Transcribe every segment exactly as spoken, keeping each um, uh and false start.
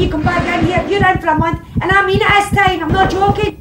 you come back down here, you're in for a month, and I mean it this time, I'm not joking.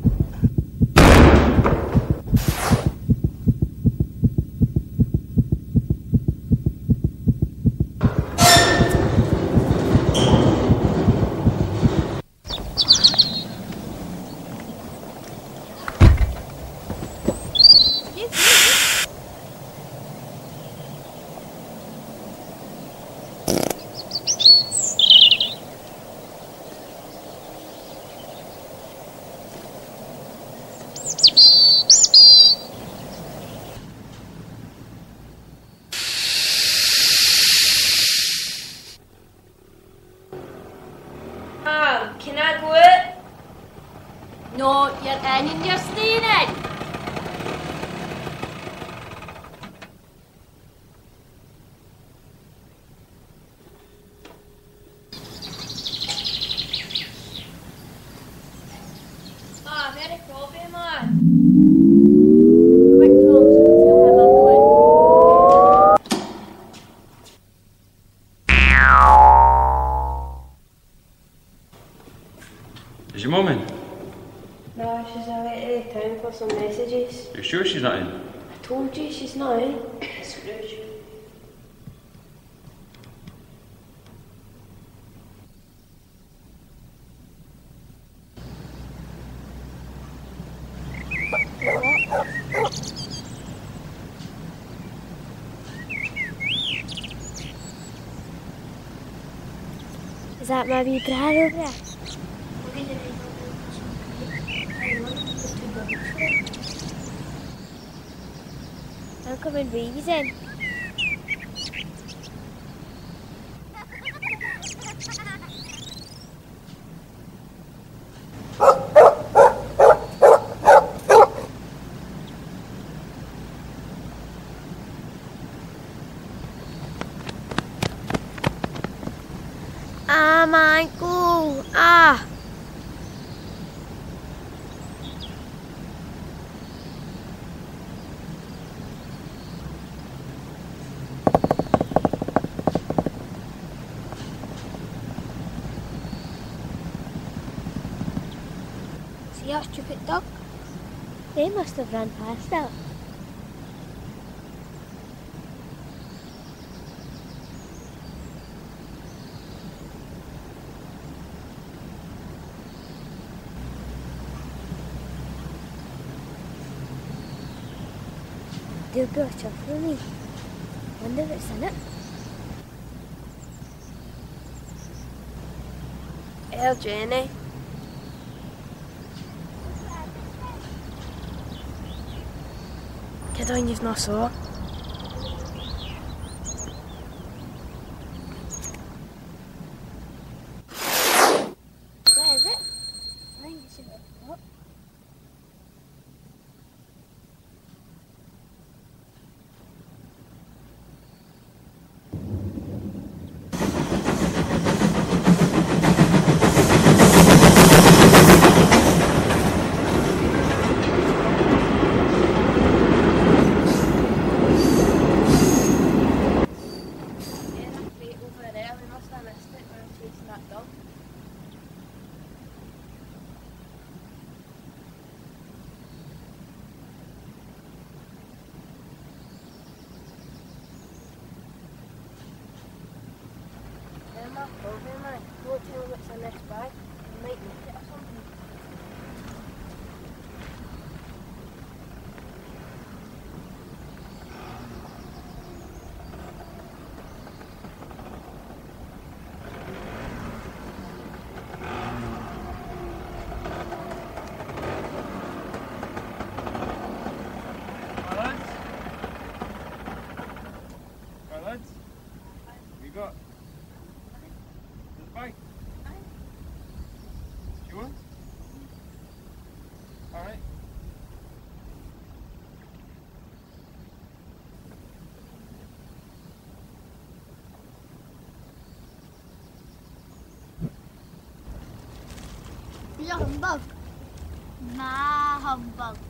Can I go out? No, you're in and you're staying in. Ah, I've had a coffee, man. Quick, Tom, tell him I'm going. Is your mum in? No, she's away to the town for some messages. Are you sure she's not in? I told you she's not in. Scrooge. Is that my wee bra over there? I'm coming babies in. Ah, my ankle. Ah. See our stupid dog? They must have run past it. Do brush off for me. Wonder what's in it. Hey, Jenny. Get on, you've not saw. Where is it? I think you should look it up. Over, man. Don't tell me what's in this bag. You might need it or something. You got the bike? You want? Alright. You're a humbug. Nah, humbug.